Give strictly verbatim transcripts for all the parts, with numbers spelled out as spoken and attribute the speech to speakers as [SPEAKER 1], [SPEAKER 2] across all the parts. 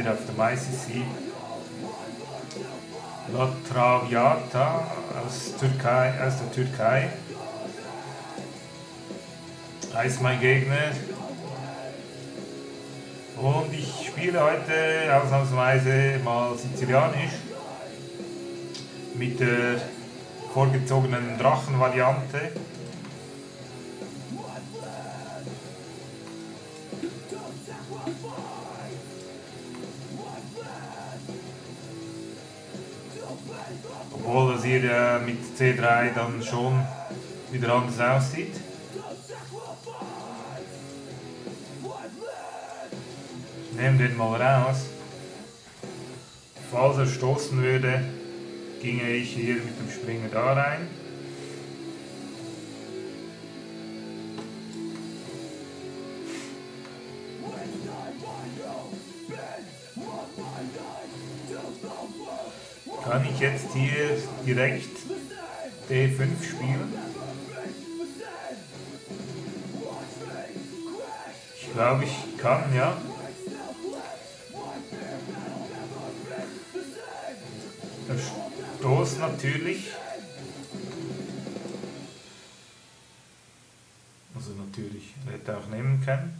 [SPEAKER 1] hier auf dem I C C. La Traviata aus, Türkei, aus der Türkei heißt mein Gegner. Und ich spiele heute ausnahmsweise mal Sizilianisch mit der vorgezogenen Drachenvariante. Obwohl das hier äh, mit C drei dann schon wieder anders aussieht. Ich nehme den mal raus. Falls er stoßen würde, ginge ich hier mit dem Springer da rein. Kann ich jetzt hier direkt D fünf spielen? Ich glaube, ich kann, ja. Der Stoß natürlich. Also natürlich, hätte auch nehmen können.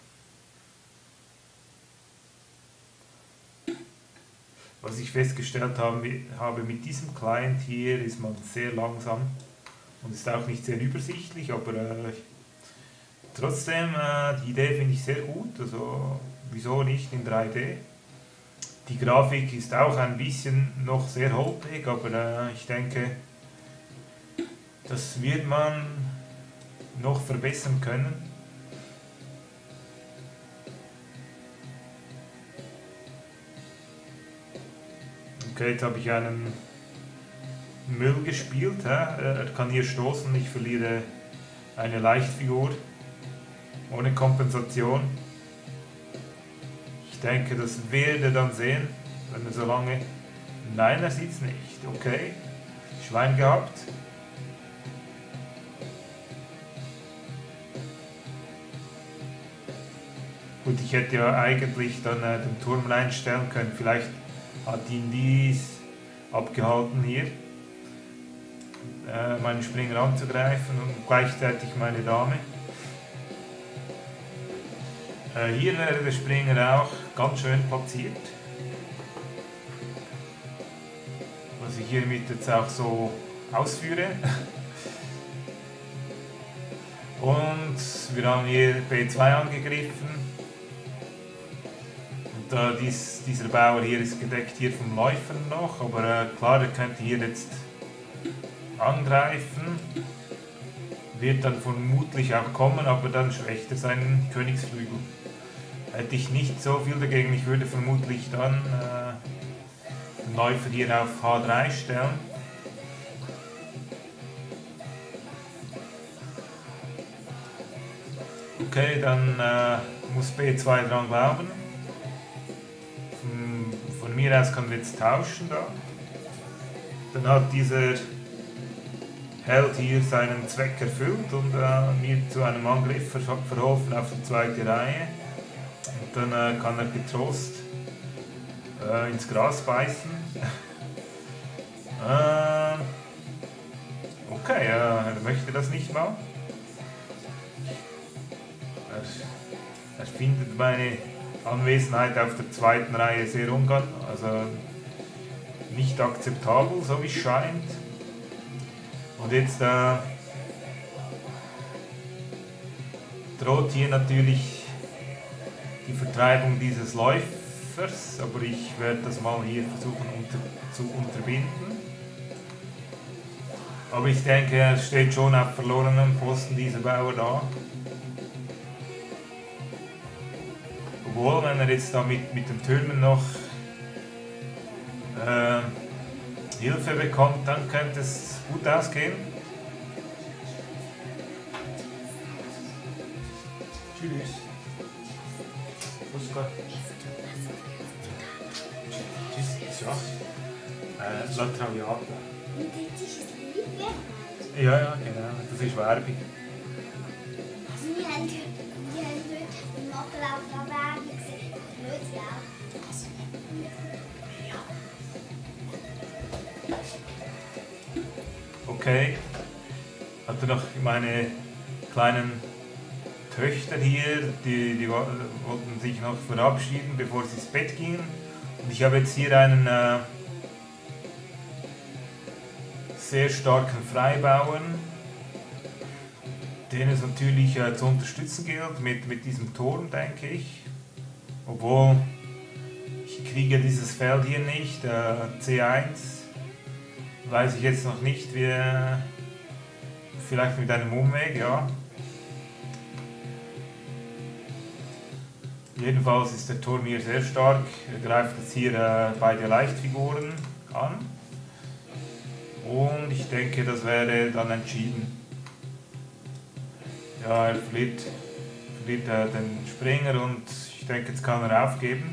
[SPEAKER 1] Was ich festgestellt habe, habe mit diesem Client hier, ist man sehr langsam und ist auch nicht sehr übersichtlich, aber äh, trotzdem, äh, die Idee finde ich sehr gut, also wieso nicht in drei D. Die Grafik ist auch ein bisschen noch sehr holprig, aber äh, ich denke, das wird man noch verbessern können. Okay, jetzt habe ich einen Müll gespielt. Hä? Er kann hier stoßen, ich verliere eine Leichtfigur ohne Kompensation. Ich denke, das werde er dann sehen, wenn er so lange... Nein, er sieht es nicht. Okay, Schwein gehabt. Gut, ich hätte ja eigentlich dann äh, den Turm reinstellen können. Vielleicht hat ihn dies abgehalten hier, äh, meinen Springer anzugreifen und gleichzeitig meine Dame. Äh, hier wäre der Springer auch ganz schön platziert. Was ich hiermit jetzt auch so ausführe. Und wir haben hier B zwei angegriffen. Da dies, dieser Bauer hier ist gedeckt hier vom Läufer noch, aber äh, klar, er könnte hier jetzt angreifen, wird dann vermutlich auch kommen, aber dann schwächt er seinen Königsflügel. Hätte ich nicht so viel dagegen, ich würde vermutlich dann äh, den Läufer hier auf H drei stellen. Okay, dann äh, muss B zwei dran glauben. Von mir aus kann wir jetzt tauschen da. Dann hat dieser Held hier seinen Zweck erfüllt und äh, mir zu einem Angriff ver verholfen auf die zweite Reihe. Und dann äh, kann er getrost äh, ins Gras beißen. äh, okay, äh, er möchte das nicht mal. Er, er findet meine Anwesenheit auf der zweiten Reihe sehr ungar, also nicht akzeptabel, so wie es scheint. Und jetzt äh, droht hier natürlich die Vertreibung dieses Läufers, aber ich werde das mal hier versuchen unter, zu unterbinden. Aber ich denke, er steht schon auf verlorenem Posten, dieser Bauer da. Obwohl, wenn er jetzt da mit, mit den Türmen noch äh, Hilfe bekommt, dann könnte es gut ausgehen. Tschüss. Fußball. Tschüss. Ja. Äh, La Traviata.
[SPEAKER 2] Und das ist ein Liebe?
[SPEAKER 1] Ja, ja, genau. Das ist Werbung.
[SPEAKER 2] Also wir haben, wir haben dort im Ablauf noch Werbung gesehen. Blöd, ja.
[SPEAKER 1] okay. Hatte noch meine kleinen Töchter hier, die, die wollten sich noch verabschieden, bevor sie ins Bett gingen. Und ich habe jetzt hier einen äh, sehr starken Freibauern, den es natürlich äh, zu unterstützen gilt mit, mit diesem Turm, denke ich. Obwohl ich kriege dieses Feld hier nicht, äh, C eins, weiß ich jetzt noch nicht, wie, vielleicht mit einem Umweg, ja. Jedenfalls ist der Turm hier sehr stark, er greift jetzt hier äh, beide Leichtfiguren an und ich denke, das wäre dann entschieden. Ja, er verliert, verliert äh, den Springer und ich denke, jetzt kann er aufgeben.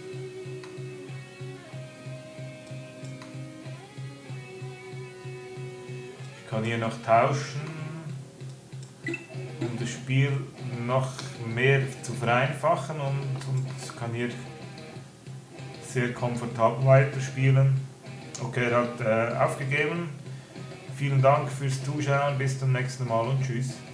[SPEAKER 1] Ich kann hier noch tauschen, um das Spiel noch mehr zu vereinfachen und, und kann hier sehr komfortabel weiterspielen. Okay, er hat äh, aufgegeben. Vielen Dank fürs Zuschauen, bis zum nächsten Mal und tschüss.